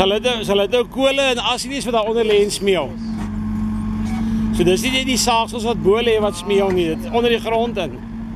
Sal dit nou kole en as nie is wat daar onder lê en smeel. So dis nie net die saaksels wat bo lê wat smeel nie, dit onder die grond in.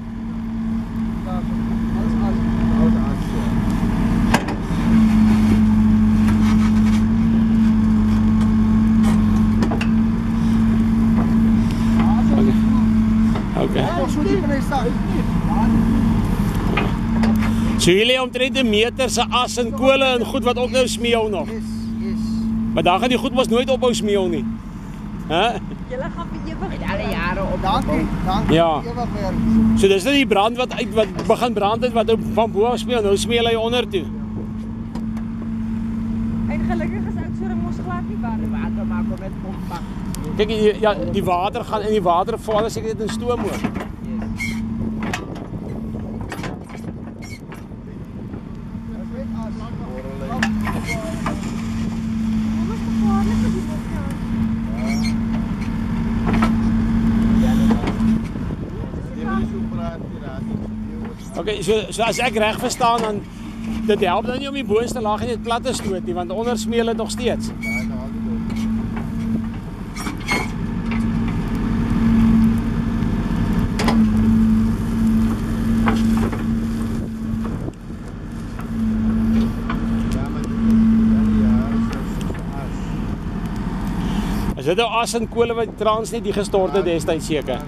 So jullie omtrent 'n meter se as en kole en goed wat ook nou smeel nog. Yes. Maar dan gaan die goed mos nooit ophou smeel nie. Hæ? Julle gaan vir ewig Met alle jare op. Dankie. Ja. Ewig weer. So dis nou die brand wat begin brand het wat van bo af smeel, nou smeel hy onder toe. En gelukkig is Oudtshoorn mos glad nie warm. Water maak hom net kompak. Kyk ja, die water gaan in die waterval as ek dit in stoom hoor. Okay, so as ek reg verstaan dan dit help nou nie om die boonste laag net plat te stoot nie, want onder smeel dit nog steeds. Is dit nou as en kole wat Transnet die gestort het destyds seker?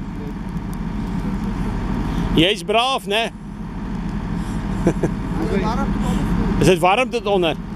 Jy's braaf, né? Warm. Is dit warm tot onder?